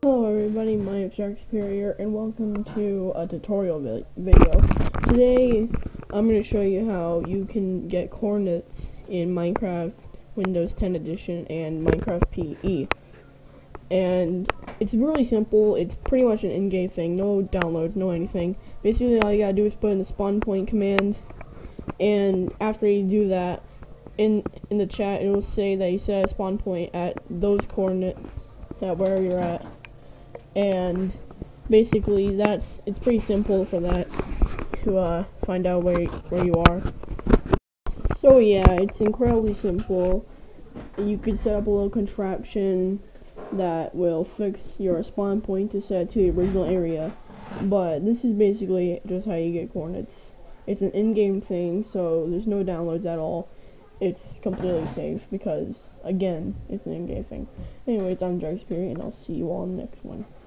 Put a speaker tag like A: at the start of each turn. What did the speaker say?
A: Hello everybody, my name is Jack Superior and welcome to a tutorial video. Today I'm going to show you how you can get coordinates in Minecraft Windows 10 Edition and Minecraft PE. And it's really simple. It's pretty much an in-game thing, no downloads, no anything. Basically all you gotta do is put in the spawn point command, and after you do that, in the chat it will say that you set a spawn point at those coordinates at wherever you're at. And basically it's pretty simple for that to find out where you are. So yeah, it's incredibly simple. You could set up a little contraption that will fix your spawn point to set to the original area, but this is basically just how you get coordinates. It's an in-game thing, so there's no downloads at all. It's completely safe because, again, it's an in-game thing. Anyways, I'm Jack Superior, and I'll see you all in the next one.